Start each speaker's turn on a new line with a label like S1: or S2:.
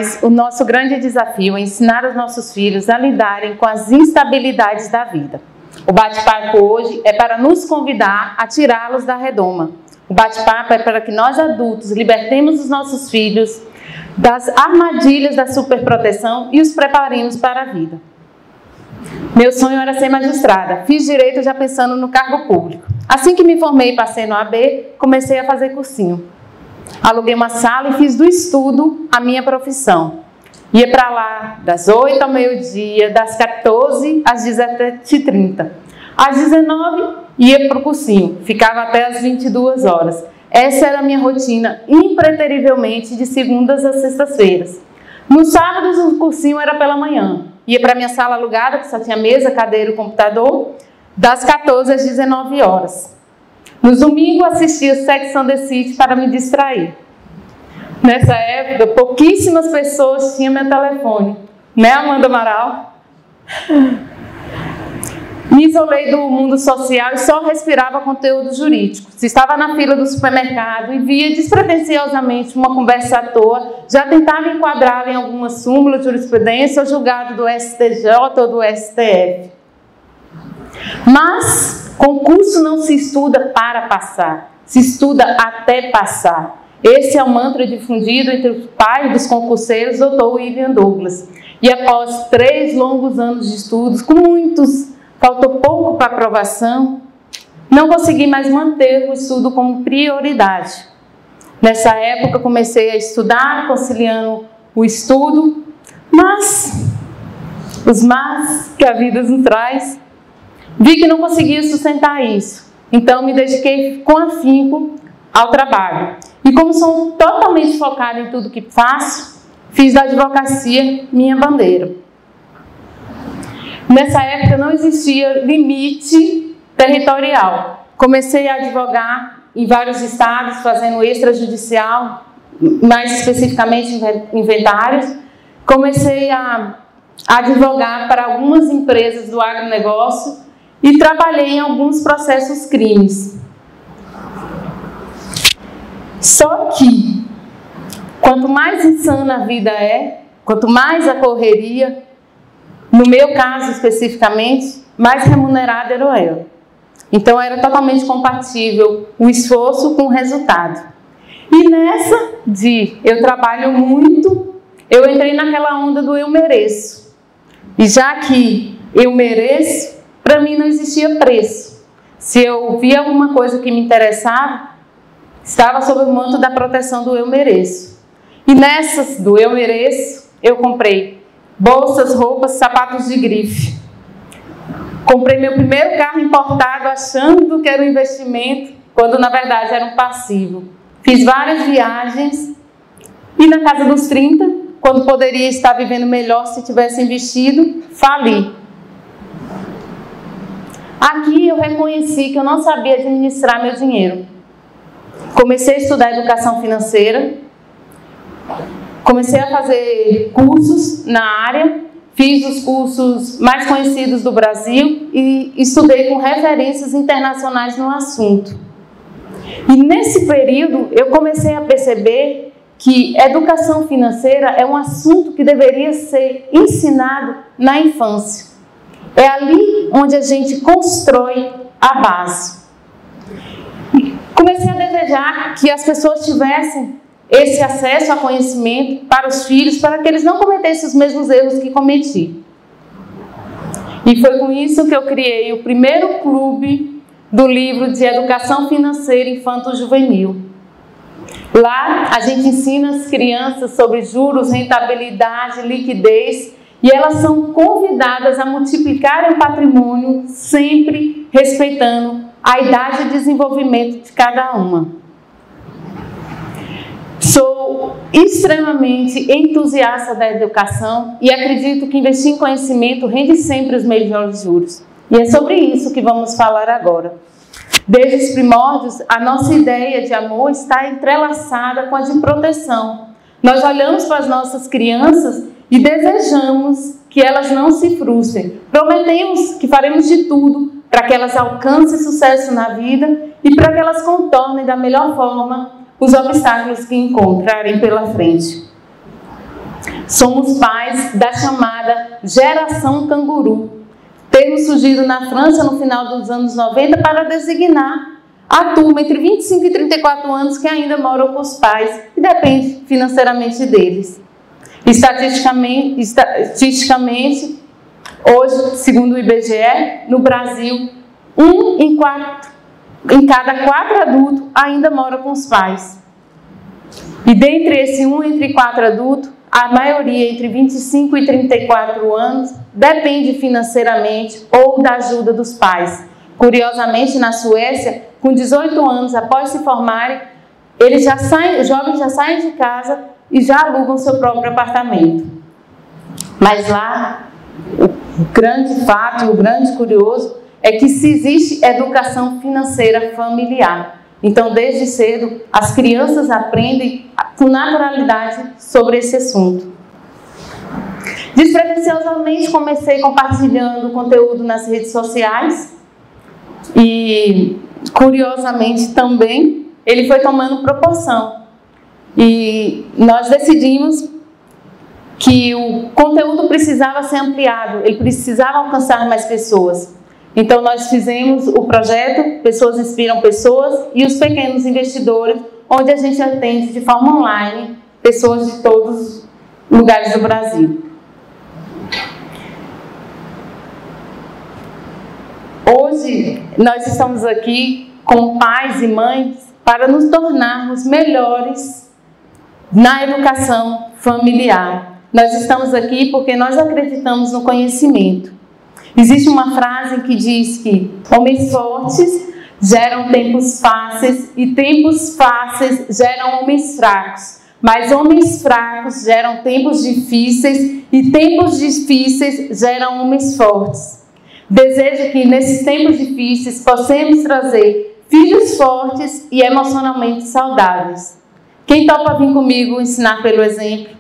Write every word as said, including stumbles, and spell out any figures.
S1: pais, o nosso grande desafio é ensinar os nossos filhos a lidarem com as instabilidades da vida. O bate-papo hoje é para nos convidar a tirá-los da redoma. O bate-papo é para que nós adultos libertemos os nossos filhos das armadilhas da superproteção e os preparemos para a vida. Meu sonho era ser magistrada. Fiz direito já pensando no cargo público. Assim que me formei e passei no A B, comecei a fazer cursinho. Aluguei uma sala e fiz do estudo a minha profissão. Ia para lá das oito ao meio-dia, das quatorze às dezessete e trinta. Às dezenove, ia para o cursinho. Ficava até às vinte e duas horas. Essa era a minha rotina, impreterivelmente, de segundas a sextas-feiras. Nos sábados, o cursinho era pela manhã. Ia para minha sala alugada, que só tinha mesa, cadeira e computador, das quatorze às dezenove horas. Nos domingos, assistia Sex and the City para me distrair. Nessa época, pouquíssimas pessoas tinham meu telefone. Né, Amanda Amaral? Me isolei do mundo social e só respirava conteúdo jurídico. Se estava na fila do supermercado e via despretensiosamente uma conversa à toa, já tentava enquadrá-la em alguma súmula de jurisprudência ou julgado do S T J ou do S T F. Mas concurso não se estuda para passar, se estuda até passar. Esse é o mantra difundido entre os pais dos concurseiros, doutor William Douglas. E após três longos anos de estudos, com muitos, faltou pouco para aprovação, não consegui mais manter o estudo como prioridade. Nessa época, comecei a estudar, conciliando o estudo, mas os mas que a vida nos traz, vi que não conseguia sustentar isso. Então, me dediquei com afinco ao trabalho. E como sou totalmente focada em tudo que faço, fiz da advocacia minha bandeira. Nessa época não existia limite territorial. Comecei a advogar em vários estados, fazendo extrajudicial, mais especificamente inventários. Comecei a advogar para algumas empresas do agronegócio e trabalhei em alguns processos crimes. Só que, quanto mais insana a vida é, quanto mais a correria, no meu caso especificamente, mais remunerada era eu. Então era totalmente compatível o esforço com o resultado. E nessa de eu trabalho muito, eu entrei naquela onda do eu mereço. E já que eu mereço, para mim não existia preço. Se eu via alguma coisa que me interessava, estava sob o manto da proteção do eu mereço. E nessas do eu mereço, eu comprei bolsas, roupas, sapatos de grife. Comprei meu primeiro carro importado achando que era um investimento, quando na verdade era um passivo. Fiz várias viagens e na casa dos trinta, quando poderia estar vivendo melhor se tivesse investido, fali. Aqui eu reconheci que eu não sabia administrar meu dinheiro. Comecei a estudar educação financeira, comecei a fazer cursos na área, fiz os cursos mais conhecidos do Brasil e estudei com referências internacionais no assunto. E nesse período eu comecei a perceber que educação financeira é um assunto que deveria ser ensinado na infância. É ali onde a gente constrói a base. Comecei a desejar que as pessoas tivessem esse acesso a conhecimento para os filhos, para que eles não cometessem os mesmos erros que cometi. E foi com isso que eu criei o primeiro clube do livro de educação financeira infanto-juvenil. Lá a gente ensina as crianças sobre juros, rentabilidade, liquidez, e elas são convidadas a multiplicarem o patrimônio, sempre respeitando a idade de desenvolvimento de cada uma. Sou extremamente entusiasta da educação e acredito que investir em conhecimento rende sempre os melhores juros. E é sobre isso que vamos falar agora. Desde os primórdios, a nossa ideia de amor está entrelaçada com a de proteção. Nós olhamos para as nossas crianças e desejamos que elas não se frustrem. Prometemos que faremos de tudo para que elas alcancem sucesso na vida e para que elas contornem da melhor forma os obstáculos que encontrarem pela frente. Somos pais da chamada geração canguru, termo surgido na França no final dos anos noventa para designar a turma entre vinte e cinco e trinta e quatro anos que ainda moram com os pais e depende financeiramente deles. Estatisticamente, estatisticamente, hoje, segundo o I B G E, no Brasil, um em, quatro, em cada quatro adultos ainda mora com os pais. E dentre esse um entre quatro adultos, a maioria entre vinte e cinco e trinta e quatro anos depende financeiramente ou da ajuda dos pais. Curiosamente, na Suécia, com dezoito anos após se formarem, eles já saem, os jovens já saem de casa e já alugam seu próprio apartamento. Mas lá, o grande fato, o grande curioso, é que se existe educação financeira familiar. Então, desde cedo, as crianças aprendem com naturalidade sobre esse assunto. Despretensiosamente, comecei compartilhando conteúdo nas redes sociais e, curiosamente, também, ele foi tomando proporção. E nós decidimos que o conteúdo precisava ser ampliado, ele precisava alcançar mais pessoas. Então, nós fizemos o projeto Pessoas Inspiram Pessoas e os Pequenos Investidores, onde a gente atende de forma online pessoas de todos os lugares do Brasil. Hoje, nós estamos aqui com pais e mães para nos tornarmos melhores na educação familiar. Nós estamos aqui porque nós acreditamos no conhecimento. Existe uma frase que diz que homens fortes geram tempos fáceis e tempos fáceis geram homens fracos. Mas homens fracos geram tempos difíceis e tempos difíceis geram homens fortes. Desejo que nesses tempos difíceis possamos trazer filhos fortes e emocionalmente saudáveis. Quem topa vir comigo ensinar pelo exemplo?